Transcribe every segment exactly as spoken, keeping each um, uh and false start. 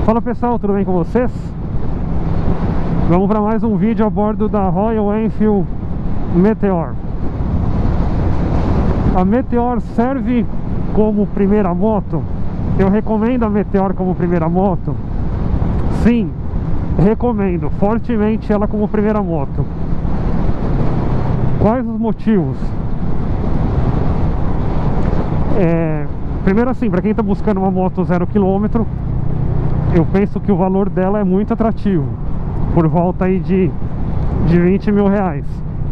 Fala pessoal, tudo bem com vocês? Vamos para mais um vídeo a bordo da Royal Enfield Meteor. A Meteor serve como primeira moto? Eu recomendo a Meteor como primeira moto? Sim, recomendo fortemente ela como primeira moto. Quais os motivos? É, primeiro assim, para quem está buscando uma moto zero quilômetro, eu penso que o valor dela é muito atrativo, por volta aí de, de vinte mil reais.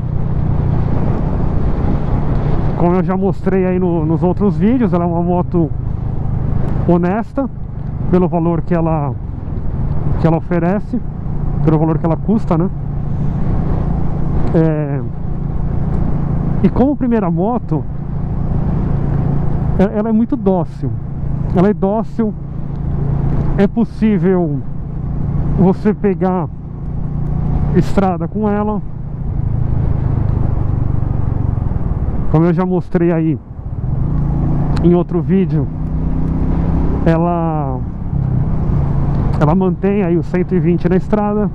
Como eu já mostrei aí no, nos outros vídeos, ela é uma moto honesta pelo valor que ela, que ela oferece, pelo valor que ela custa, né? É, e como primeira moto, ela é muito dócil. Ela é dócil. É possível você pegar estrada com ela, como eu já mostrei aí em outro vídeo. Ela ela mantém aí o cento e vinte na estrada.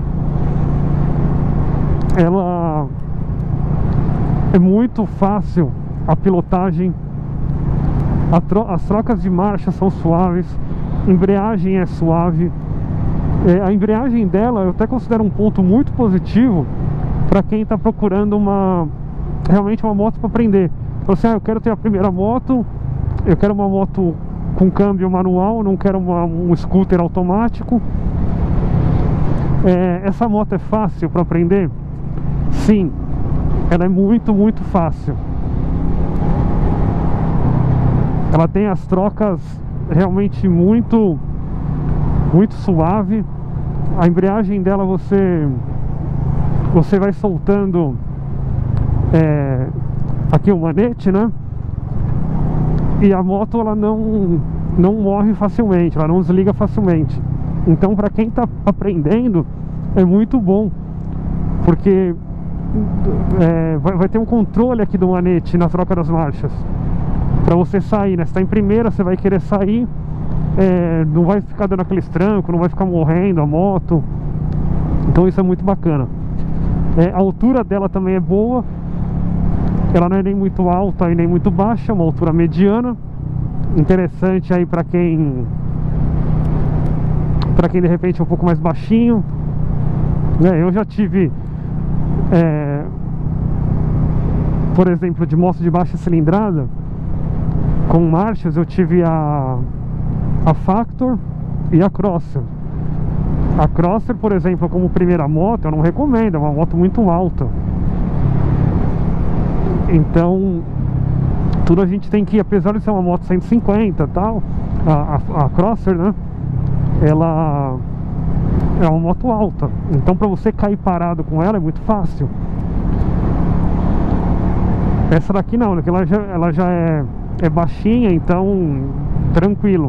Ela é muito fácil a pilotagem. A tro as trocas de marcha são suaves. Embreagem é suave. É, a embreagem dela eu até considero um ponto muito positivo para quem está procurando uma realmente uma moto para aprender. Então, assim, ah, eu quero ter a primeira moto, eu quero uma moto com câmbio manual, não quero uma, um scooter automático. É, essa moto é fácil para aprender? Sim, ela é muito, muito fácil. Ela tem as trocas realmente muito muito suave. A embreagem dela você você vai soltando é, aqui o manete, né? E a moto ela não não morre facilmente, ela não desliga facilmente. Então para quem está aprendendo é muito bom, porque é, vai, vai ter um controle aqui do manete na troca das marchas. Para você sair, né? Se tá em primeira, você vai querer sair, é, não vai ficar dando aqueles trancos, não vai ficar morrendo a moto. Então isso é muito bacana. É, a altura dela também é boa. Ela não é nem muito alta e nem muito baixa, é uma altura mediana. Interessante aí para quem para quem de repente é um pouco mais baixinho, né? Eu já tive é, por exemplo, de moto de baixa cilindrada com marchas. Eu tive a a Factor e a Crosser. A Crosser, por exemplo, como primeira moto, eu não recomendo, é uma moto muito alta. Então tudo a gente tem que ir, apesar de ser uma moto cento e cinquenta e tal, a, a, a Crosser, né, ela é uma moto alta, então para você cair parado com ela é muito fácil. Essa daqui não, ela já, ela já é é baixinha, então tranquilo.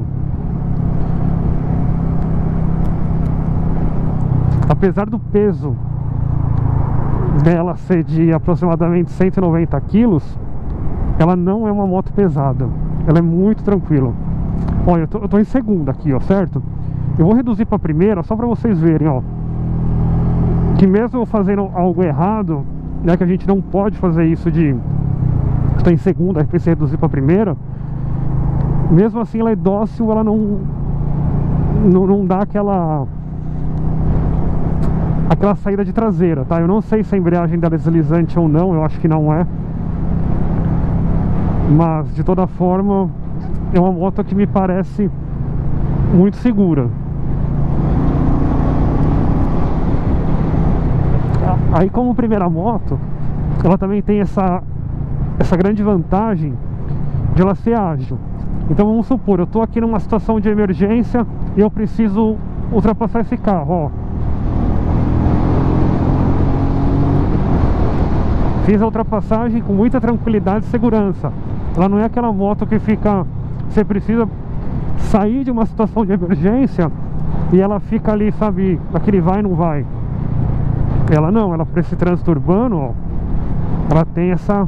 Apesar do peso dela ser de aproximadamente cento e noventa quilos, ela não é uma moto pesada, ela é muito tranquila. Olha, eu tô, eu tô em segunda aqui, ó, certo? Eu vou reduzir para primeira só para vocês verem, ó, que mesmo eu fazendo algo errado, né, que a gente não pode fazer isso de está em segunda, aí pensei em reduzir para primeira. Mesmo assim ela é dócil, ela não, não não dá aquela aquela saída de traseira, tá? Eu não sei se a embreagem dela é deslizante ou não, eu acho que não é, mas de toda forma é uma moto que me parece muito segura. Aí como primeira moto, ela também tem essa essa grande vantagem de ela ser ágil. Então vamos supor, eu estou aqui numa situação de emergência e eu preciso ultrapassar esse carro, ó. Fiz a ultrapassagem com muita tranquilidade e segurança. Ela não é aquela moto que fica, você precisa sair de uma situação de emergência e ela fica ali, sabe, aquele vai e não vai. Ela não, ela para esse trânsito urbano, ó, ela tem essa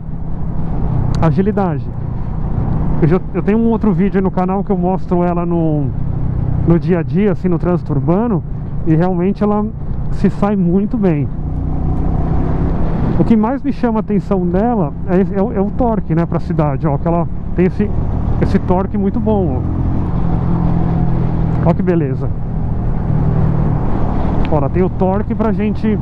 agilidade. Eu, já, eu tenho um outro vídeo aí no canal que eu mostro ela no, no dia a dia, assim, no trânsito urbano, e realmente ela se sai muito bem. O que mais me chama a atenção dela é, é, o, é o torque, né, pra cidade, ó, que ela tem esse, esse torque muito bom, ó. Ó que beleza. Ó, ela tem o torque pra gente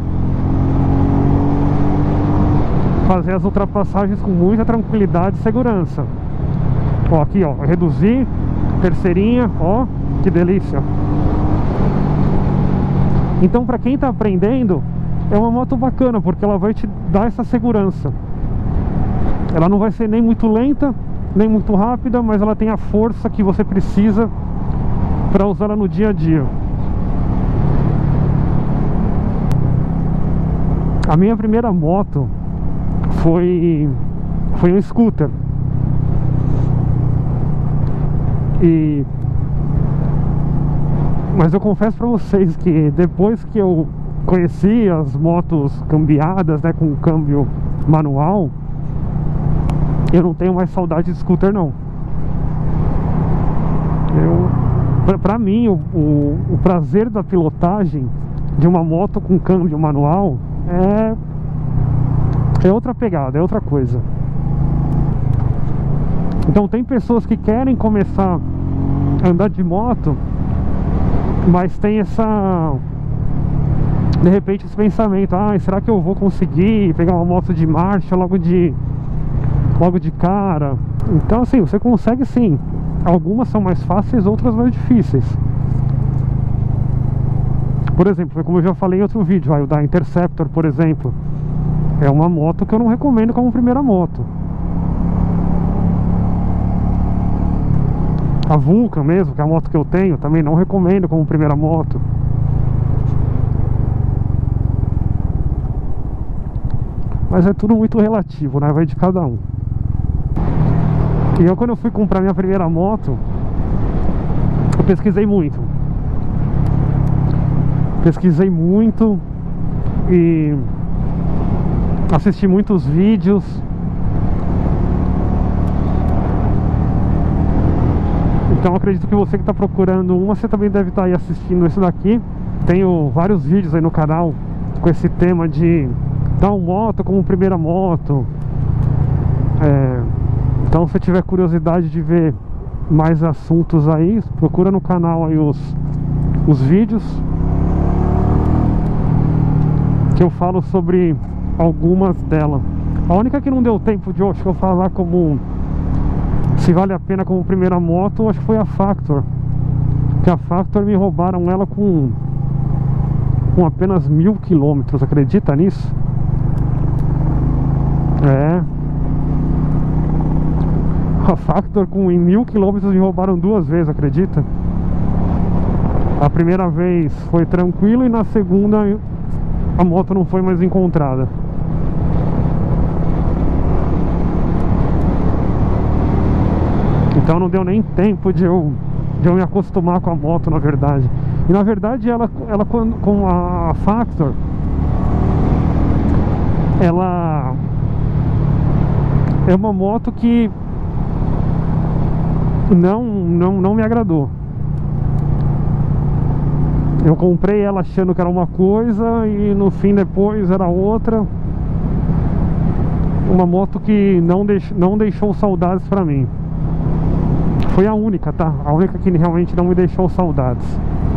fazer as ultrapassagens com muita tranquilidade e segurança. Ó, aqui, ó, reduzir, terceirinha, ó, que delícia. Então, pra quem tá aprendendo, é uma moto bacana, porque ela vai te dar essa segurança. Ela não vai ser nem muito lenta, nem muito rápida, mas ela tem a força que você precisa para usar ela no dia a dia. A minha primeira moto foi foi um scooter. E mas eu confesso para vocês que depois que eu conheci as motos cambiadas, né, com câmbio manual, eu não tenho mais saudade de scooter, não. Eu, pra, pra mim, o, o, o prazer da pilotagem de uma moto com câmbio manual é, é outra pegada, é outra coisa. Então tem pessoas que querem começar a andar de moto, mas tem essa... de repente esse pensamento, ah, será que eu vou conseguir pegar uma moto de marcha logo de logo de cara? Então assim, você consegue sim. Algumas são mais fáceis, outras mais difíceis. Por exemplo, como eu já falei em outro vídeo, aí, o da Interceptor, por exemplo, é uma moto que eu não recomendo como primeira moto. A Vulcan mesmo, que é a moto que eu tenho, também não recomendo como primeira moto. Mas é tudo muito relativo, né? Vai de cada um. E eu, quando eu fui comprar minha primeira moto, eu pesquisei muito. Pesquisei muito e assisti muitos vídeos. Então acredito que você que está procurando uma, você também deve estar aí assistindo esse daqui. Tenho vários vídeos aí no canal com esse tema de Down moto como primeira moto. É, então, se tiver curiosidade de ver mais assuntos aí, procura no canal aí os, os vídeos que eu falo sobre algumas delas. A única que não deu tempo de hoje eu falar como se vale a pena como primeira moto, acho que foi a Factor. Que a Factor me roubaram ela com com apenas mil quilômetros, acredita nisso? É. A Factor com em mil quilômetros me roubaram duas vezes, acredita? A primeira vez foi tranquilo e na segunda a moto não foi mais encontrada. Então não deu nem tempo de eu, de eu me acostumar com a moto, na verdade. E na verdade ela, ela com a Factor, ela é uma moto que não, não, não me agradou. Eu comprei ela achando que era uma coisa e no fim depois era outra. Uma moto que não, deix, não deixou saudades pra mim. Foi a única, tá? A única que realmente não me deixou saudades.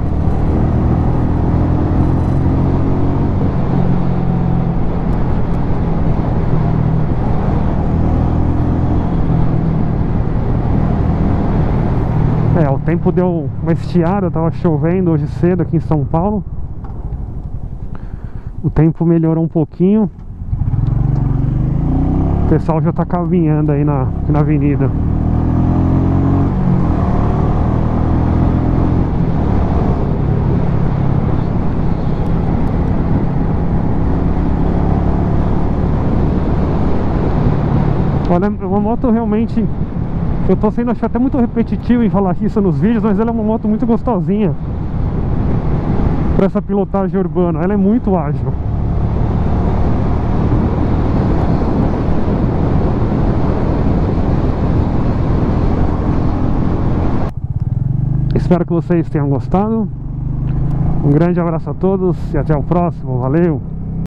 É, o tempo deu uma estiada, tava chovendo hoje cedo aqui em São Paulo. O tempo melhorou um pouquinho. O pessoal já tá caminhando aí na, na avenida. Olha, uma moto realmente... Eu tô sendo acho, até muito repetitivo em falar isso nos vídeos, mas ela é uma moto muito gostosinha para essa pilotagem urbana. Ela é muito ágil. Espero que vocês tenham gostado. Um grande abraço a todos e até o próximo. Valeu!